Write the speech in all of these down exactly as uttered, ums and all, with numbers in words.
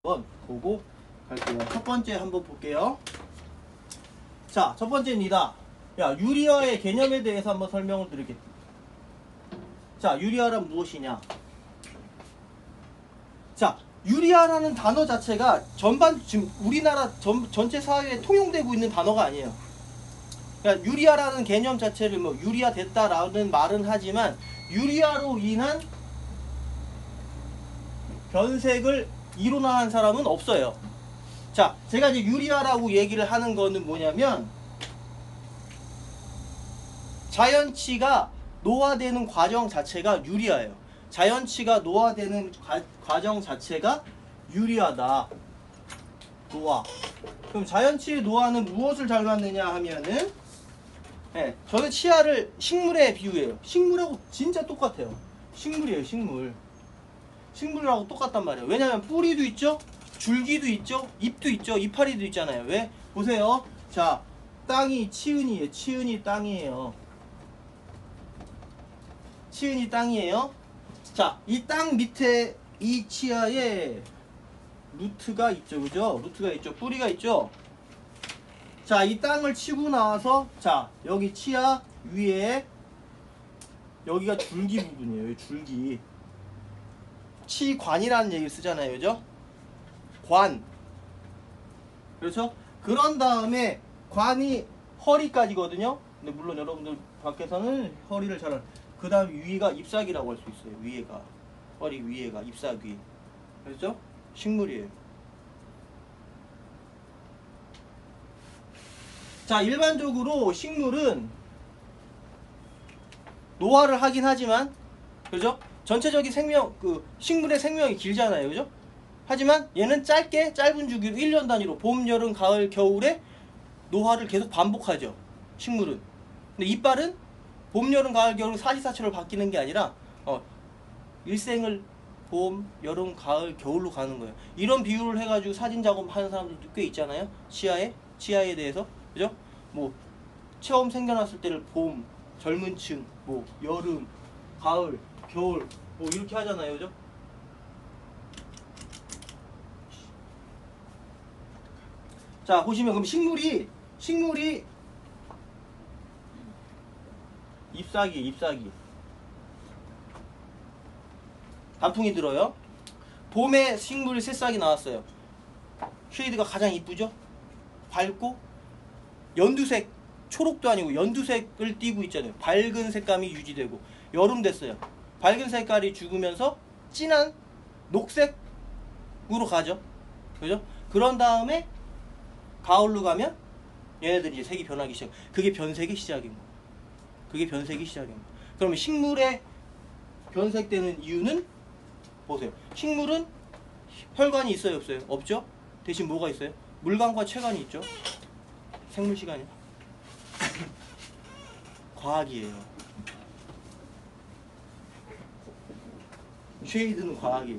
한번 보고 갈게요. 첫 번째 한번 볼게요. 자, 첫 번째입니다. 야, 유리화의 개념에 대해서 한번 설명을 드리겠습니다. 자, 유리화란 무엇이냐? 자, 유리화라는 단어 자체가 전반 지금 우리나라 전, 전체 사회에 통용되고 있는 단어가 아니에요. 그러니까 유리화라는 개념 자체를 뭐 유리화 됐다라는 말은 하지만 유리화로 인한 변색을 이론화한 사람은 없어요. 자, 제가 이제 유리화라고 얘기를 하는 거는 뭐냐면 자연치가 노화되는 과정 자체가 유리화예요. 자연치가 노화되는 과, 과정 자체가 유리화다. 노화. 그럼 자연치의 노화는 무엇을 닮았느냐 하면은 네, 저는 치아를 식물에 비유해요. 식물하고 진짜 똑같아요. 식물이에요, 식물. 식물하고 똑같단 말이에요. 왜냐면 뿌리도 있죠, 줄기도 있죠, 잎도 있죠, 이파리도 있잖아요. 왜? 보세요. 자, 땅이 치은이에요. 치은이 땅이에요. 치은이 땅이에요. 자, 이 땅 밑에 이 치아에 루트가 있죠, 그죠? 루트가 있죠, 뿌리가 있죠. 자, 이 땅을 치고 나와서 자, 여기 치아 위에 여기가 줄기 부분이에요. 여기 줄기. 치관이라는 얘기를 쓰잖아요, 그죠? 관. 그렇죠? 그런 다음에 관이 허리까지거든요. 근데 물론 여러분들 밖에서는 허리를 잘 알. 그 다음 위가 잎사귀라고 할 수 있어요. 위에가 허리 위에가 잎사귀. 그렇죠? 식물이에요. 자, 일반적으로 식물은 노화를 하긴 하지만, 그죠? 전체적인 생명, 그 식물의 생명이 길잖아요, 그죠? 하지만 얘는 짧게 짧은 주기로 일 년 단위로 봄, 여름, 가을, 겨울에 노화를 계속 반복하죠, 식물은. 근데 이빨은 봄, 여름, 가을, 겨울 사시사철로 바뀌는 게 아니라 어, 일생을 봄, 여름, 가을, 겨울로 가는 거예요. 이런 비유를 해가지고 사진 작업하는 사람들도 꽤 있잖아요. 치아에 치아에 대해서, 그죠? 뭐 처음 생겨났을 때를 봄, 젊은 층, 뭐 여름, 가을, 겨울 뭐 이렇게 하잖아요, 그죠? 자, 보시면 그럼 식물이 식물이 잎사귀, 잎사귀. 단풍이 들어요. 봄에 식물 새싹이 나왔어요. 쉐이드가 가장 이쁘죠? 밝고 연두색, 초록도 아니고 연두색을 띠고 있잖아요. 밝은 색감이 유지되고. 여름 됐어요. 밝은 색깔이 죽으면서 진한 녹색으로 가죠. 그죠? 그런 다음에 가을로 가면 얘네들이 이제 색이 변하기 시작. 그게 변색의 시작인 거예요. 그게 변색이 시작인 거예요. 그러면 식물의 변색되는 이유는 보세요. 식물은 혈관이 있어요, 없어요? 없죠? 대신 뭐가 있어요? 물관과 체관이 있죠. 생물 시간이요. 과학이에요. 쉐이드는 과학이에요.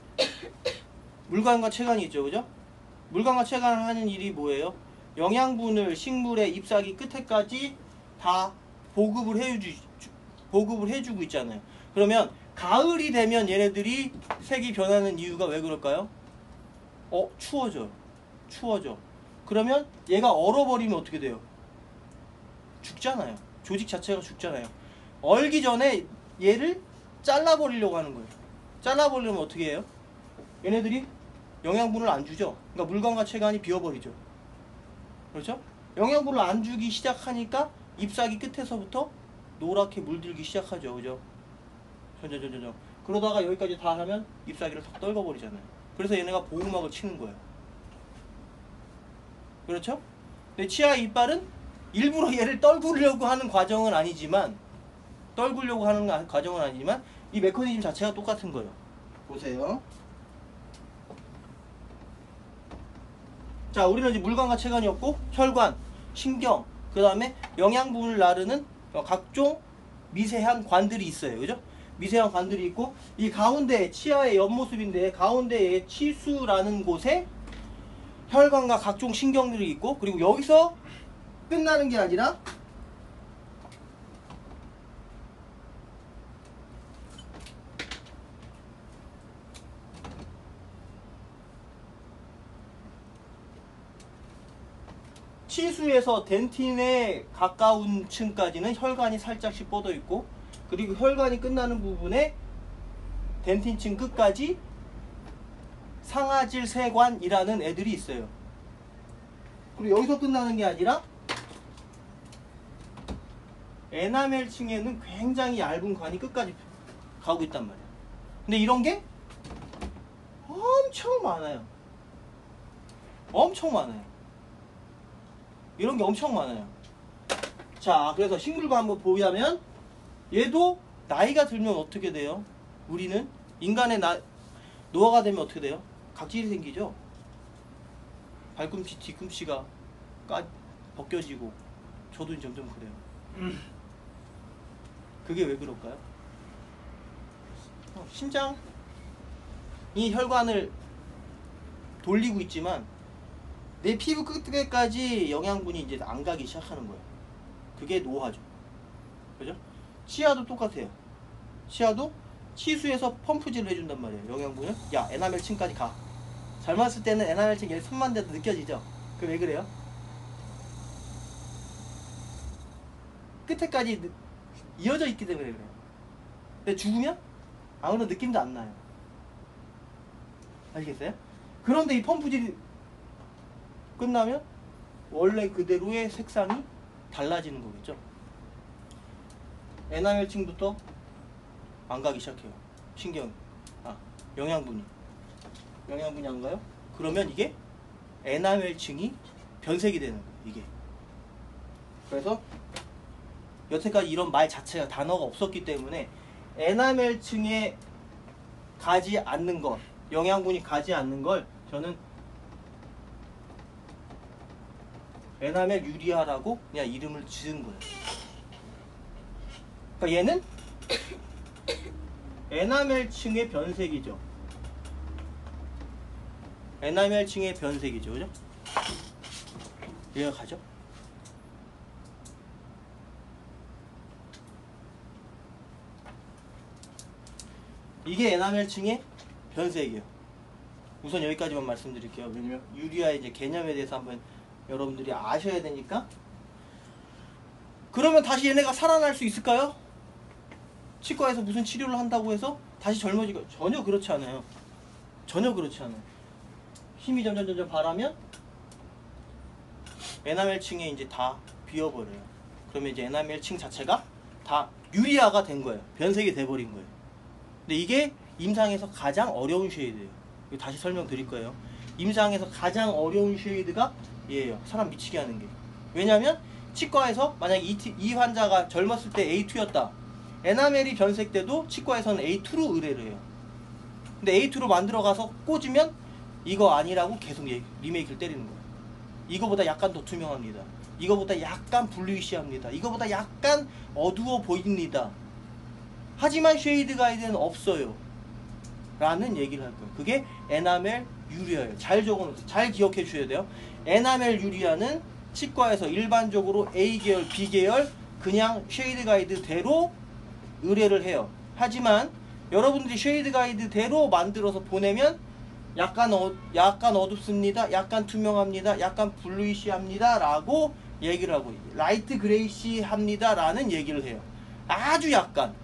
물관과 체관이 있죠, 그죠? 물관과 체관을 하는 일이 뭐예요? 영양분을 식물의 잎사귀 끝에까지 다 보급을 해주, 보급을 해주고 있잖아요. 그러면 가을이 되면 얘네들이 색이 변하는 이유가 왜 그럴까요? 어, 추워져. 추워져. 그러면 얘가 얼어버리면 어떻게 돼요? 죽잖아요. 조직 자체가 죽잖아요. 얼기 전에 얘를 잘라버리려고 하는 거예요. 잘라버리려면 어떻게 해요? 얘네들이 영양분을 안 주죠. 그러니까 물관과 체관이 비어버리죠. 그렇죠? 영양분을 안 주기 시작하니까 잎사귀 끝에서부터 노랗게 물들기 시작하죠. 그죠? 전전전전. 그러다가 여기까지 다 하면 잎사귀를 턱 떨궈버리잖아요. 그래서 얘네가 보호막을 치는 거예요. 그렇죠? 근데 치아의 이빨은 일부러 얘를 떨구려고 하는 과정은 아니지만 떨구려고 하는 과정은 아니지만 이 메커니즘 자체가 똑같은 거예요. 보세요. 자, 우리는 이제 물관과 체관이었고 혈관, 신경, 그 다음에 영양분을 나르는 각종 미세한 관들이 있어요. 그죠? 미세한 관들이 있고 이 가운데 치아의 옆모습인데 가운데에 치수라는 곳에 혈관과 각종 신경들이 있고 그리고 여기서 끝나는 게 아니라 치수에서 덴틴에 가까운 층까지는 혈관이 살짝씩 뻗어 있고, 그리고 혈관이 끝나는 부분에 덴틴층 끝까지 상아질 세관이라는 애들이 있어요. 그리고 여기서 끝나는 게 아니라 에나멜층에는 굉장히 얇은 관이 끝까지 가고 있단 말이에요. 근데 이런 게 엄청 많아요. 엄청 많아요. 이런 게 엄청 많아요. 자, 그래서 식물과 한번 보자면 얘도 나이가 들면 어떻게 돼요? 우리는 인간의 나, 노화가 되면 어떻게 돼요? 각질이 생기죠. 발꿈치, 뒤꿈치가 까, 벗겨지고 저도 점점 그래요. 음. 그게 왜 그럴까요? 어, 심장이 혈관을 돌리고 있지만 내 피부 끝에까지 영양분이 이제 안 가기 시작하는 거예요. 그게 노화죠. 그죠? 치아도 똑같아요. 치아도 치수에서 펌프질을 해준단 말이에요. 영양분을. 야, 에나멜층까지 가. 젊었을 때는 에나멜층 얘 손만 대도 느껴지죠? 그 왜 그래요? 끝에까지 느, 이어져 있기 때문에 그래요. 근데 죽으면 아무런 느낌도 안 나요. 아시겠어요? 그런데 이 펌프질이 끝나면 원래 그대로의 색상이 달라지는 거겠죠. 에나멜층부터 안 가기 시작해요. 신경, 아, 영양분이. 영양분이 안 가요? 그러면 이게 에나멜층이 변색이 되는 거예요. 이게. 그래서 여태까지 이런 말 자체가 단어가 없었기 때문에 에나멜층에 가지 않는 것, 영양분이 가지 않는 걸 저는 에나멜 유리아라고 그냥 이름을 지은 거예요. 그러니까 얘는 에나멜층의 변색이죠. 에나멜층의 변색이죠. 그죠? 이해가 가죠? 이게 에나멜층의 변색이에요. 우선 여기까지만 말씀드릴게요. 왜냐면 유리아의 이제 개념에 대해서 한번 여러분들이 아셔야 되니까. 그러면 다시 얘네가 살아날 수 있을까요? 치과에서 무슨 치료를 한다고 해서 다시 젊어지고 전혀 그렇지 않아요. 전혀 그렇지 않아요. 힘이 점점 점점 바라면 에나멜층에 이제 다 비어버려요. 그러면 이제 에나멜층 자체가 다 유리아가 된 거예요. 변색이 돼버린 거예요. 근데 이게 임상에서 가장 어려운 쉐이드예요. 이거 다시 설명드릴 거예요. 임상에서 가장 어려운 쉐이드가 얘예요. 사람 미치게 하는 게. 왜냐면 치과에서 만약에 이, 이 환자가 젊었을 때 에이 투였다. 에나멜이 변색돼도 치과에서는 에이 투로 의뢰를 해요. 근데 에이 투로 만들어가서 꽂으면 이거 아니라고 계속 리메이크를 때리는 거예요. 이거보다 약간 더 투명합니다. 이거보다 약간 블루이시합니다. 이거보다 약간 어두워 보입니다. 하지만 쉐이드 가이드는 없어요. 라는 얘기를 할 거예요. 그게 에나멜 유리아예요. 잘 적어놓으세요. 잘 기억해 주셔야 돼요. 에나멜 유리아는 치과에서 일반적으로 에이 계열, 비 계열 그냥 쉐이드 가이드대로 의뢰를 해요. 하지만 여러분들이 쉐이드 가이드대로 만들어서 보내면 약간 어, 약간 어둡습니다. 약간 투명합니다. 약간 블루이시합니다. 라고 얘기를 하고 라이트 그레이시합니다. 라는 얘기를 해요. 아주 약간.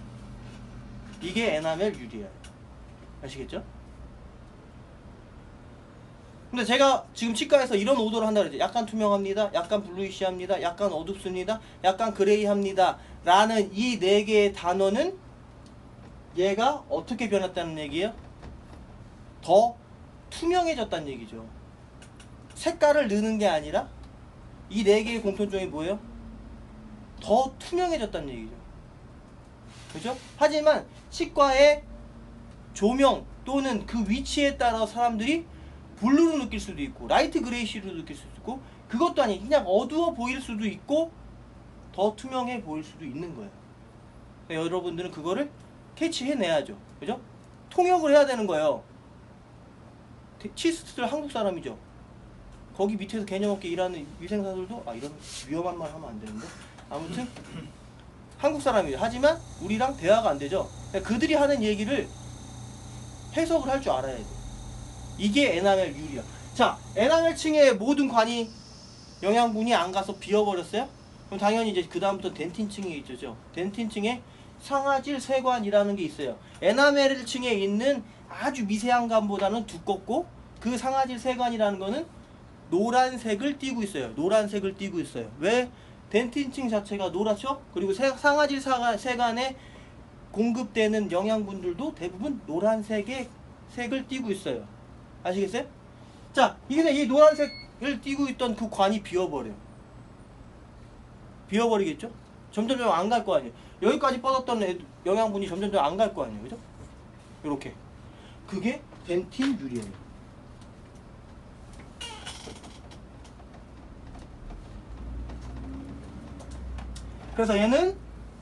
이게 에나멜 유리아예요. 아시겠죠? 근데 제가 지금 치과에서 이런 오더를 한다 그랬죠. 약간 투명합니다. 약간 블루이시합니다. 약간 어둡습니다. 약간 그레이합니다. 라는 이 네 개의 단어는 얘가 어떻게 변했다는 얘기예요? 더 투명해졌다는 얘기죠. 색깔을 넣는 게 아니라 이 네 개의 공통점이 뭐예요? 더 투명해졌다는 얘기죠. 그죠? 하지만 치과의 조명 또는 그 위치에 따라 사람들이 블루로 느낄 수도 있고 라이트 그레이시로 느낄 수도 있고 그것도 아니에요. 그냥 어두워 보일 수도 있고 더 투명해 보일 수도 있는 거예요. 그러니까 여러분들은 그거를 캐치해내야죠. 그죠? 통역을 해야 되는 거예요. 치스트들 한국 사람이죠. 거기 밑에서 개념 없게 일하는 위생사들도 아 이런 위험한 말 하면 안 되는데 아무튼 한국 사람이에요. 하지만 우리랑 대화가 안 되죠. 그러니까 그들이 하는 얘기를 해석을 할 줄 알아야 돼. 이게 에나멜 유리아. 자, 에나멜층의 모든 관이 영양분이 안 가서 비어버렸어요? 그럼 당연히 이제 그 다음부터 덴틴층이 있죠. 덴틴층에 상아질 세관이라는 게 있어요. 에나멜층에 있는 아주 미세한 감보다는 두껍고 그 상아질 세관이라는 거는 노란색을 띠고 있어요. 노란색을 띠고 있어요. 왜? 덴틴층 자체가 노랗죠? 그리고 세, 상아질 세관에 공급되는 영양분들도 대부분 노란색의 색을 띠고 있어요. 아시겠어요? 자, 이게 이 노란색을 띠고 있던 그 관이 비어버려요. 비어버리겠죠? 점점점 안 갈 거 아니에요. 여기까지 뻗었던 영양분이 점점점 안 갈 거 아니에요. 그죠? 요렇게. 그게 덴틴 유리예요. 그래서 얘는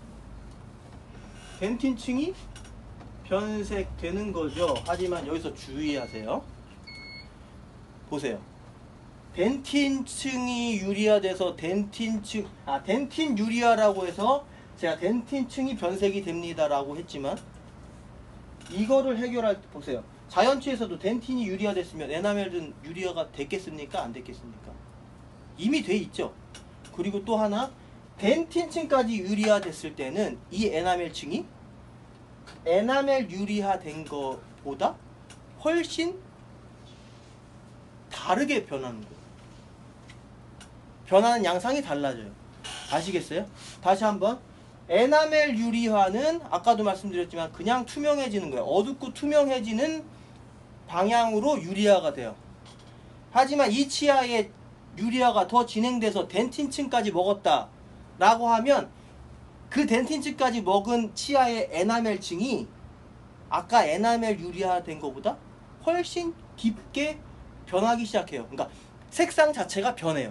덴틴층이 변색되는 거죠. 하지만 여기서 주의하세요. 보세요. 덴틴층이 유리화돼서 덴틴층, 아, 덴틴 유리화라고 해서 제가 덴틴층이 변색이 됩니다라고 했지만 이거를 해결할 때 보세요. 자연치에서도 덴틴이 유리화됐으면 에나멜은 유리화가 됐겠습니까? 안 됐겠습니까? 이미 돼 있죠. 그리고 또 하나, 덴틴층까지 유리화됐을 때는 이 에나멜층이 에나멜 유리화된 것보다 훨씬 다르게 변하는 거예요. 변하는 양상이 달라져요. 아시겠어요? 다시 한번. 에나멜 유리화는 아까도 말씀드렸지만 그냥 투명해지는 거예요. 어둡고 투명해지는 방향으로 유리화가 돼요. 하지만 이 치아의 유리화가 더 진행돼서 덴틴층까지 먹었다 라고 하면 그 덴틴층까지 먹은 치아의 에나멜층이 아까 에나멜 유리화된 것보다 훨씬 깊게 변하기 시작해요. 그러니까 색상 자체가 변해요.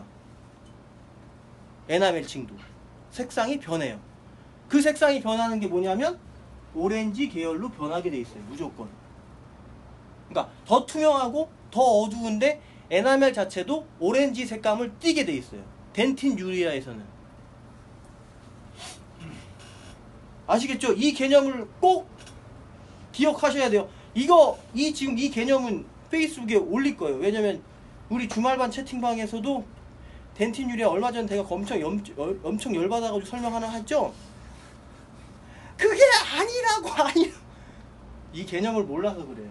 에나멜층도 색상이 변해요. 그 색상이 변하는 게 뭐냐면 오렌지 계열로 변하게 돼 있어요. 무조건. 그러니까 더 투명하고 더 어두운데 에나멜 자체도 오렌지 색감을 띠게 돼 있어요. 덴틴 유리화에서는. 아시겠죠? 이 개념을 꼭 기억하셔야 돼요. 이거 이 지금 이 개념은 페이스북에 올릴 거예요. 왜냐면 우리 주말반 채팅방에서도 덴틴 유리화 얼마 전에 제가 엄청 염, 엄청 열받아가지고 설명 하나 했죠? 그게 아니라고. 아니 이 개념을 몰라서 그래요.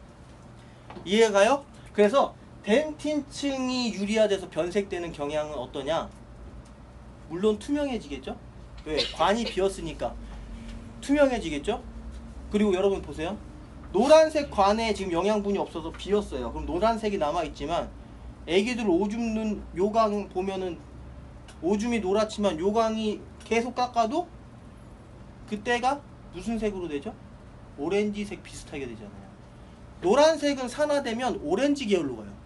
이해가요? 그래서 덴틴층이 유리화돼서 변색되는 경향은 어떠냐? 물론 투명해지겠죠? 왜? 관이 비었으니까 투명해지겠죠? 그리고 여러분 보세요. 노란색 관에 지금 영양분이 없어서 비었어요. 그럼 노란색이 남아있지만 애기들 오줌 눈 요강 보면은 오줌이 노랗지만 요강이 계속 깎아도 그때가 무슨 색으로 되죠? 오렌지색 비슷하게 되잖아요. 노란색은 산화되면 오렌지 계열로 가요.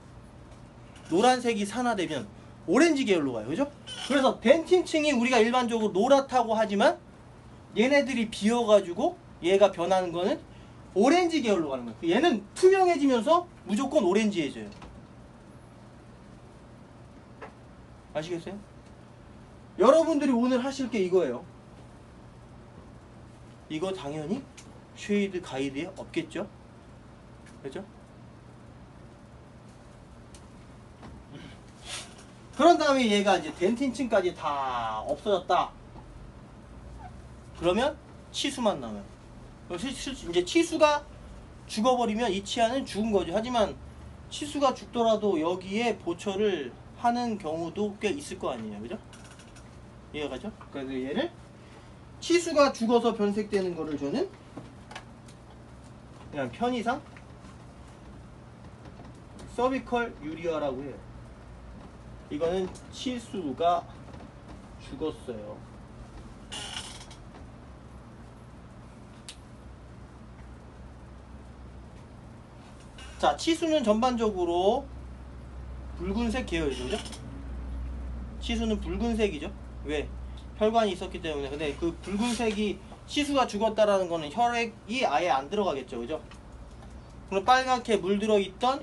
노란색이 산화되면 오렌지 계열로 가요. 그죠? 그래서 덴틴층이 우리가 일반적으로 노랗다고 하지만 얘네들이 비어가지고 얘가 변하는 거는 오렌지 계열로 가는 거예요. 얘는 투명해지면서 무조건 오렌지해져요. 아시겠어요? 여러분들이 오늘 하실 게 이거예요. 이거 당연히 쉐이드 가이드에 없겠죠? 그죠? 그런 다음에 얘가 이제 덴틴층까지 다 없어졌다. 그러면 치수만 남아요. 이제 치수가 죽어버리면 이 치아는 죽은 거죠. 하지만 치수가 죽더라도 여기에 보초를 하는 경우도 꽤 있을 거 아니에요. 그죠? 이해가죠? 그래서 얘를 치수가 죽어서 변색되는 거를 저는 그냥 편의상 서비컬 유리화라고 해요. 이거는 치수가 죽었어요. 자, 치수는 전반적으로 붉은색 계열이죠. 그죠? 치수는 붉은색이죠. 왜? 혈관이 있었기 때문에. 근데 그 붉은색이 치수가 죽었다라는 거는 혈액이 아예 안 들어가겠죠. 그죠? 그럼 빨갛게 물들어 있던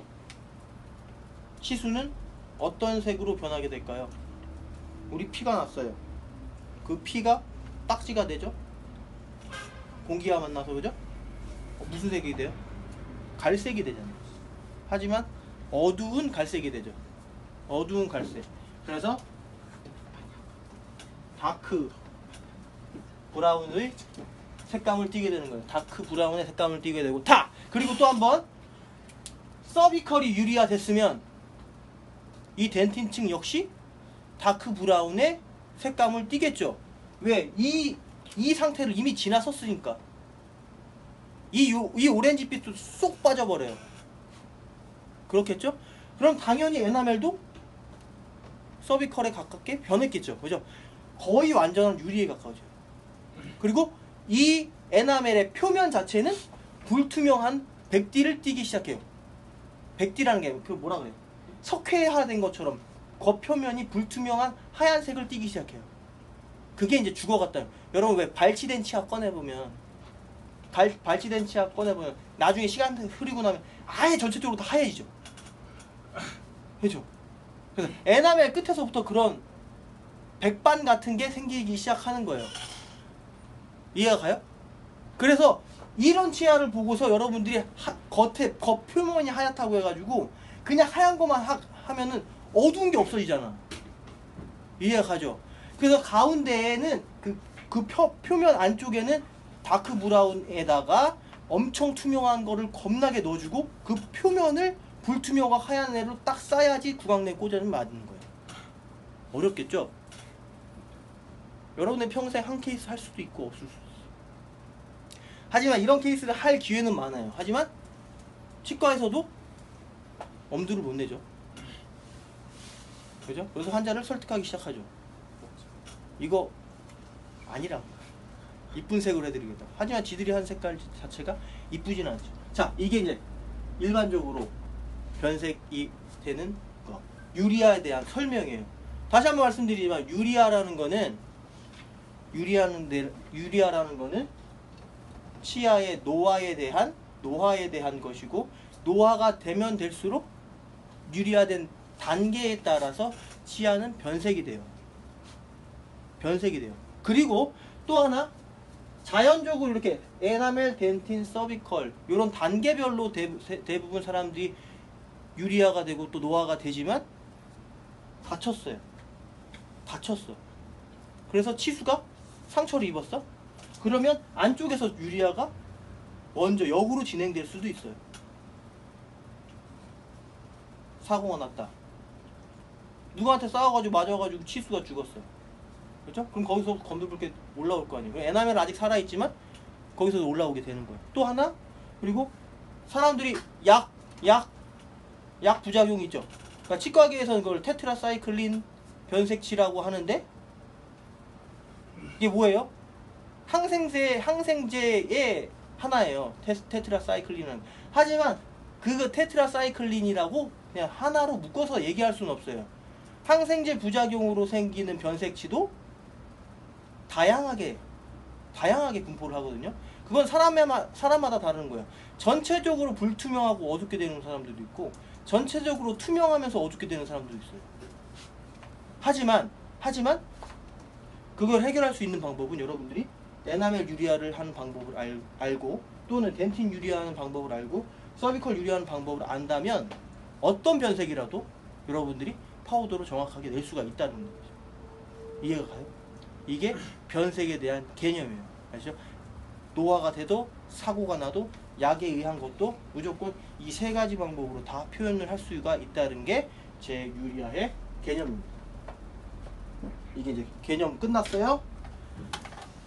치수는 어떤 색으로 변하게 될까요? 우리 피가 났어요. 그 피가 딱지가 되죠? 공기와 만나서. 그죠? 어, 무슨 색이 돼요? 갈색이 되잖아요. 하지만 어두운 갈색이 되죠. 어두운 갈색. 그래서 다크 브라운의 색감을 띠게 되는 거예요. 다크 브라운의 색감을 띠게 되고 다! 그리고 또 한번 서비컬이 유리화 됐으면 이 덴틴층 역시 다크 브라운의 색감을 띠겠죠. 왜? 이, 이 상태를 이미 지나섰으니까. 이, 이 오렌지빛도 쏙 빠져버려요. 그렇겠죠? 그럼 당연히 에나멜도 서비컬에 가깝게 변했겠죠. 그죠? 거의 완전한 유리에 가까워져요. 그리고 이 에나멜의 표면 자체는 불투명한 백띠를 띠기 시작해요. 백띠라는 게 그 뭐라 그래요? 석회화된 것처럼 겉표면이 불투명한 하얀색을 띠기 시작해요. 그게 이제 죽어갔다. 여러분 왜 발치된 치약 꺼내보면 발, 발치된 치약 꺼내보면 나중에 시간 흐리고 나면 아예 전체적으로 다 하얘지죠. 그죠? 그래서 에나멜 끝에서부터 그런 백반 같은 게 생기기 시작하는 거예요. 이해가 가요? 그래서 이런 치아를 보고서 여러분들이 하, 겉에 겉표면이 하얗다고 해가지고 그냥 하얀 것만 하, 하면은 어두운 게 없어지잖아. 이해가 가죠? 그래서 가운데에는 그, 그 표, 표면 안쪽에는 다크 브라운에다가 엄청 투명한 거를 겁나게 넣어주고 그 표면을 불투명과 하얀 애로 딱 싸야지 구강내에 꽂아는 맞는 거예요. 어렵겠죠? 여러분의 평생 한 케이스 할 수도 있고 없을 수도 있어요. 하지만 이런 케이스를 할 기회는 많아요. 하지만 치과에서도 엄두를 못 내죠. 그죠? 그래서 환자를 설득하기 시작하죠. 이거 아니라 이쁜 색으로 해드리겠다. 하지만 지들이 한 색깔 자체가 이쁘진 않죠. 자, 이게 이제 일반적으로 변색이 되는 거. 유리아에 대한 설명이에요. 다시 한번 말씀드리지만 유리아라는 거는 유리아는 데, 유리아라는 거는 치아의 노화에 대한 노화에 대한 것이고 노화가 되면 될수록 유리화된 단계에 따라서 치아는 변색이 돼요. 변색이 돼요. 그리고 또 하나 자연적으로 이렇게 에나멜, 덴틴, 서비컬 이런 단계별로 대, 대부분 사람들이 유리화가 되고 또 노화가 되지만 다쳤어요. 다쳤어. 그래서 치수가 상처를 입었어. 그러면 안쪽에서 유리화가 먼저 역으로 진행될 수도 있어요. 사고가 났다. 누구한테 싸워가지고 맞아가지고 치수가 죽었어요. 그렇죠? 그럼 거기서 검들붉게 올라올 거 아니에요. 에나멜은 아직 살아있지만 거기서 올라오게 되는 거예요. 또 하나, 그리고 사람들이 약, 약, 약 부작용이 있죠. 그러니까 치과계에서는 그걸 테트라사이클린 변색치라고 하는데 이게 뭐예요? 항생제, 항생제의 하나예요. 테, 테트라사이클린은. 하지만 그 테트라사이클린이라고 그냥 하나로 묶어서 얘기할 수는 없어요. 항생제 부작용으로 생기는 변색치도 다양하게 다양하게 분포를 하거든요. 그건 사람마다, 사람마다 다른 거예요. 전체적으로 불투명하고 어둡게 되는 사람들도 있고 전체적으로 투명하면서 어둡게 되는 사람들도 있어요. 하지만 하지만 그걸 해결할 수 있는 방법은 여러분들이 에나멜 유리화를 하는 방법을 알, 알고 또는 덴틴 유리화하는 방법을 알고 서비컬 유리화하는 방법을 안다면 어떤 변색이라도 여러분들이 파우더로 정확하게 낼 수가 있다는 거죠. 이해가 가요? 이게 변색에 대한 개념이에요. 아시죠? 노화가 돼도 사고가 나도 약에 의한 것도 무조건 이 세 가지 방법으로 다 표현을 할 수가 있다는 게 제 유리화의 개념입니다. 이게 이제 개념 끝났어요.